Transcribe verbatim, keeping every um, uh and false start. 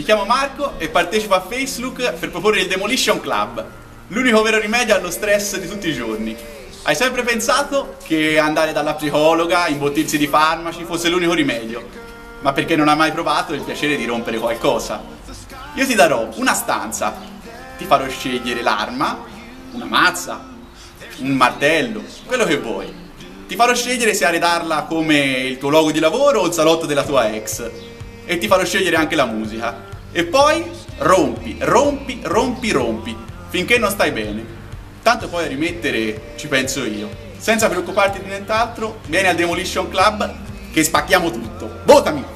chiamo Marco e partecipo a Facebook per proporre il Demolition Club, l'unico vero rimedio allo stress di tutti i giorni. Hai sempre pensato che andare dalla psicologa, imbottirsi di farmaci fosse l'unico rimedio, ma perché non hai mai provato il piacere di rompere qualcosa. Io ti darò una stanza, ti farò scegliere l'arma, una mazza, un martello, quello che vuoi. Ti farò scegliere se arredarla come il tuo luogo di lavoro o il salotto della tua ex. E ti farò scegliere anche la musica. E poi rompi, rompi, rompi, rompi, finché non stai bene. Tanto poi a rimettere ci penso io. Senza preoccuparti di nient'altro, vieni al Demolition Club che spacchiamo tutto. Votami!